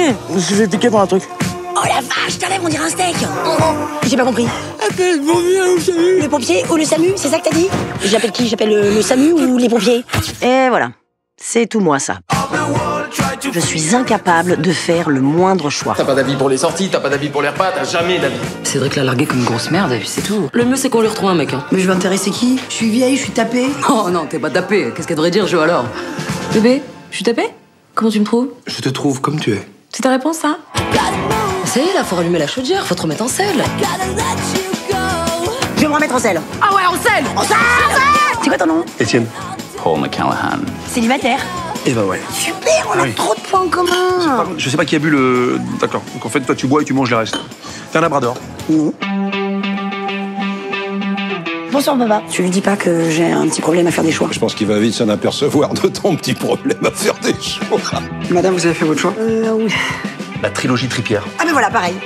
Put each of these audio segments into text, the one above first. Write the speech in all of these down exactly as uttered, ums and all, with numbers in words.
Je vais piquer pour un truc. Oh la vache, t'enlèves, on dirait un steak. Oh, oh. J'ai pas compris. Appelle le pompier ou le SAMU. Le pompier ou le SAMU, c'est ça que t'as dit? J'appelle qui? J'appelle le, le SAMU ou les pompiers? Et voilà, c'est tout moi ça. Je suis incapable de faire le moindre choix. T'as pas d'avis pour les sorties, t'as pas d'avis pour les repas, t'as jamais d'avis. Cédric l'a largué comme une grosse merde et puis c'est tout. Le mieux c'est qu'on lui retrouve un mec. Hein. Mais je vais intéresser qui? Je suis vieille, je suis tapée. Oh non, t'es pas tapée. Qu'est-ce qu'elle devrait dire, Jo, alors? Bébé, je suis tapée? Comment tu me trouves? Je te trouve comme tu es. C'est ta réponse, ça? Ça y est, là, faut rallumer la chaudière, faut te remettre en selle. Je vais me remettre en selle. Ah ouais, en selle! En selle! C'est quoi ton nom? Étienne. Paul McCallahan. Célibataire. Eh ben ouais. Super, on Ah a oui. trop de points en commun. Je sais pas qui a bu le... D'accord. Donc en fait, toi tu bois et tu manges le reste. T'es un labrador. Non. Bonsoir, papa. Tu lui dis pas que j'ai un petit problème à faire des choix. Je pense qu'il va vite s'en apercevoir de ton petit problème à faire des choix. Madame, vous avez fait votre choix? Euh, oui. La trilogie Tripière. Ah, mais voilà, pareil.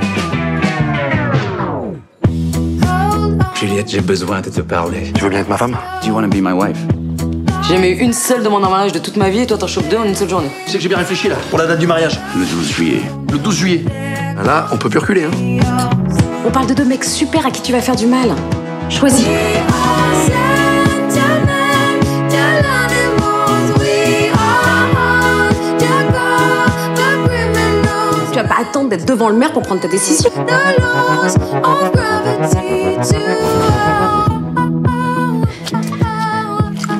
Juliette, j'ai besoin de te parler. Tu veux bien être ma femme? Do you want to be my wife? J'ai jamais eu une seule demande en mariage de toute ma vie et toi t'en chopes deux en une seule journée. Tu sais que j'ai bien réfléchi là, pour la date du mariage. Le douze juillet. Le douze juillet. Là, on peut plus reculer, hein. On parle de deux mecs super à qui tu vas faire du mal. Choisis. Tu vas pas attendre d'être devant le maire pour prendre ta décision.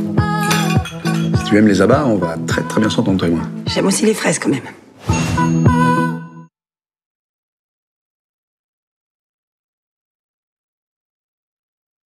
Si tu aimes les abats, on va très très bien s'entendre, toi et moi. J'aime aussi les fraises, quand même.